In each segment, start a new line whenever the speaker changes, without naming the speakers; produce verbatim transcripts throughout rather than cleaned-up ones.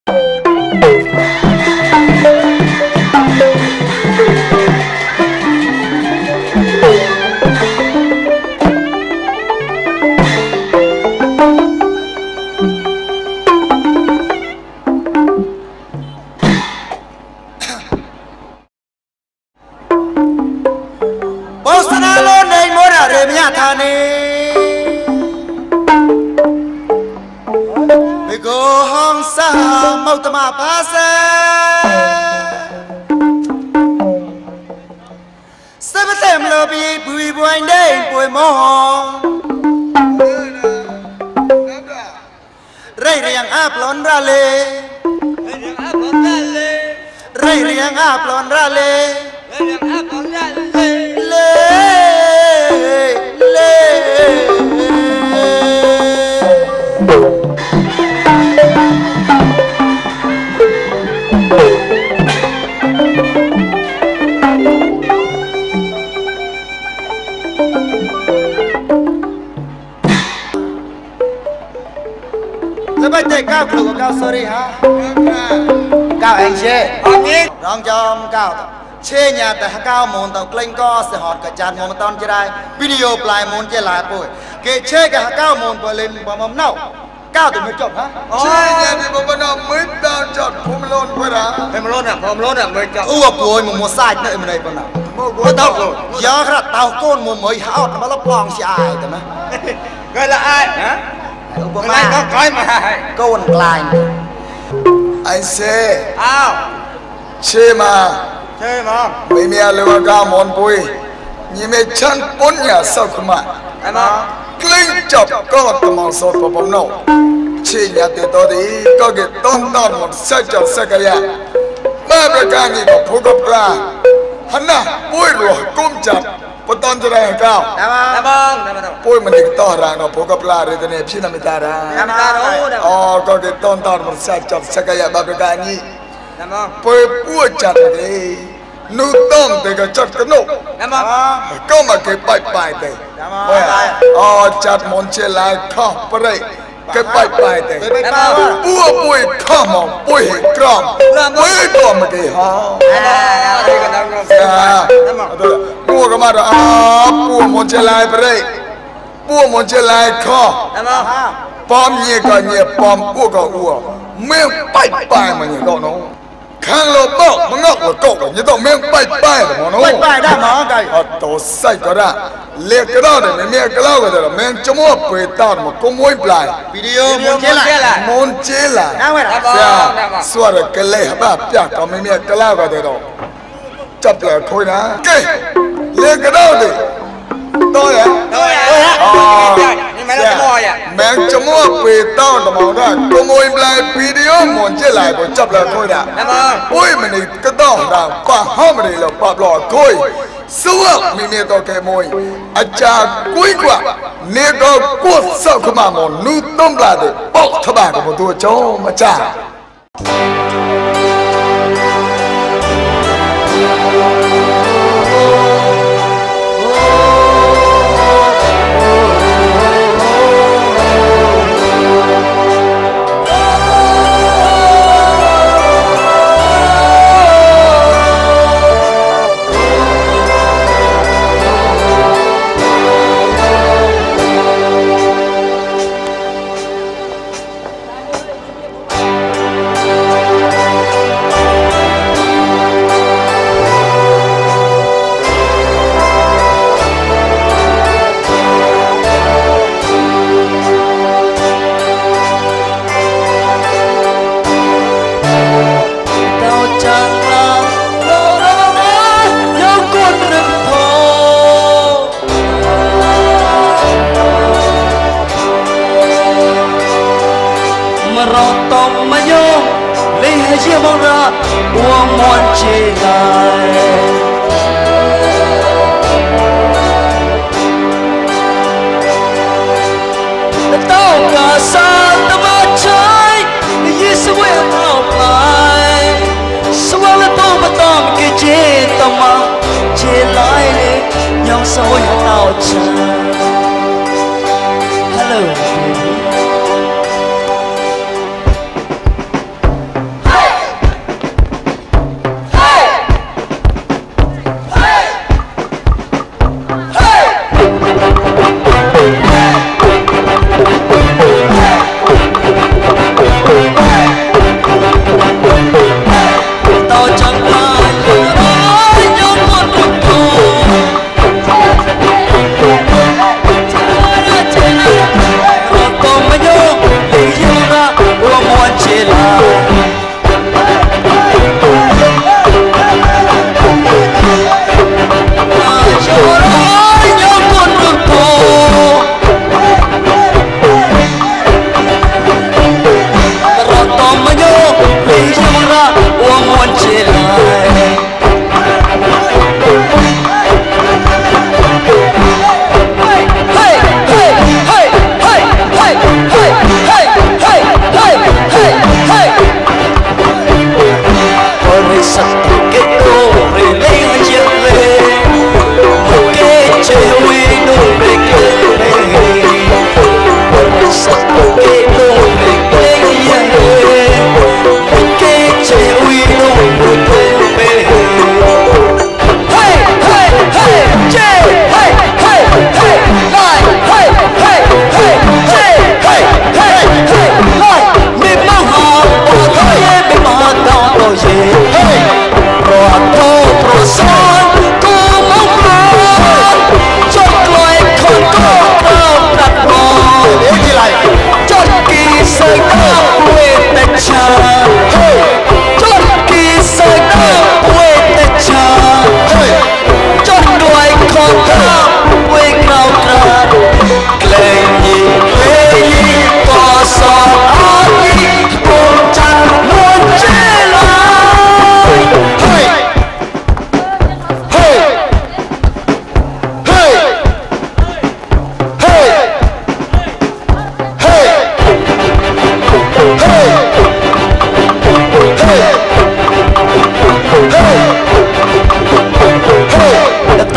Sorry ha, cao anh chê, rong chom cao, chê nhà tại cao môn tàu kênh co sẽ hot cả chăn môn tao chơi đây, video play môn chơi lại bồi, cái chê cả cao môn bồi lên bò mắm nâu, cao từ mới chọn hả?
Chê nhà thì bò mắm nâu mới tao chọn phom lôn quay ra,
phom lôn à, phom lôn à mới chọn.
Ủa bồi một một sai nữa mà đây bò nào, bò tao, giờ cái tao con một mới háo mà lấp lòng xì ai tao mà,
gọi là ai hả? Bữa nay có coi mà
con lại
anh xe
ao
chê mà
chê mà
mấy mẹ lưu cao món bùi nhìn mẹ chân bốn nhà sau không mà
em mà
kinh chọc có tầm mong sốt vào bóng nổ chê nhà tiền tôi đi có cái tôn tôn một xe chọc xe cái nhà ba bữa càng nhìn vào phố cốc ra hắn à bùi rồi cung chọc bữa tôn cho đây cao
em vâng em vâng
bùi mình đi to ra nó phố cốc ra rồi tên này phía nam ta ra
em ta đâu
ờ có cái tôn tôn một xe chọc xe cái nhà ba bữa càng nhìn
em vâng
bùi bùi chặt đi nu tôm thì cái chặt cái nụ
em vâng
có mà cái bài bài thì ờ chặt món chè lại không phải đấy cái bài bài thì bùa bùi không mà bùi crom bùi crom mà cái ha bùa cái mà đó à bùa món chè lại phải đấy bùa món chè lại không bom nhẹ cái nhẹ bom bùa cái bùa miếng bài bài mà nhẹ cậu nó khang lô bọc mà ngọc là cậu như tao miếng bay bay là món nó
bay bay đã mà cái
ở tổ say cái đó liệt cái đó để miếng cái đó cái đó miếng chấm mua bể tao mà có mối lại
video muốn chế lại
muốn chế lại sao xóa được cái lệ ba bia có miếng cái đó cái đó chập lại khôi ná cái liệt cái đó đi tôi à
tôi à
miếng chấm mua bể tao là món đó có mối lại video muốn chế lại rồi chập lại khôi ná ôi mình đi cái đó là qua hôm mình đi là bạp lò khôi suốt mình nghe to cái môi à cha cuối quả nghe có cuộc sao không mà một nút tôm là để bóc thằng bạn của một tôi cho mà cha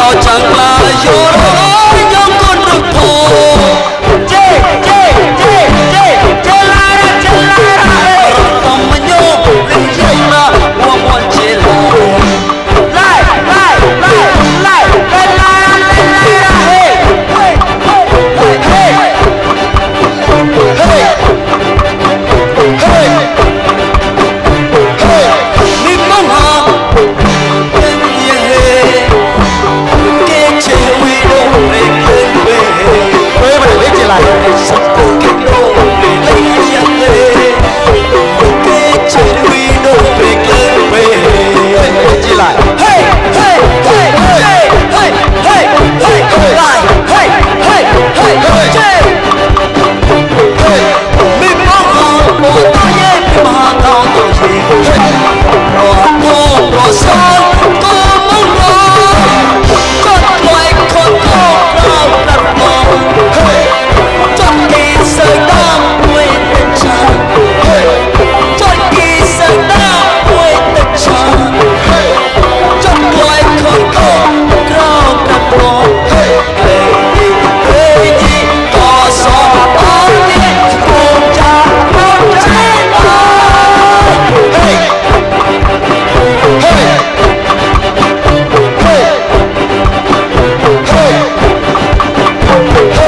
tao chẳng là vô đó nhớ con được thù chê chê chê chê chê la ra chê la ra tâm mà nhô lên dây ra qua một chê la lại lại lại lại lên la ra lên la ra hey hey hey hey hey hey hey đi mong hà bên nhà hè cái chê huy đâu về lên về
quê mà biết gì lại
sắp tới cái đâu về lấy nhà hè cái chê huy đâu về lên về
biết gì lại
hey hey hey hey hey hey hey hey lại hey hey hey hey mình mong hà một ta nhé mình hà cao tổ gì rồi cô rồi sao cô mong lo con loài con cô nào đặt mong trong khi sợi đau quên tình cha trong khi sợi đau quên tình cha trong loài con cô nào đặt mong ê gì có gió có nhẹ cùng cha con trái hey hey hey hey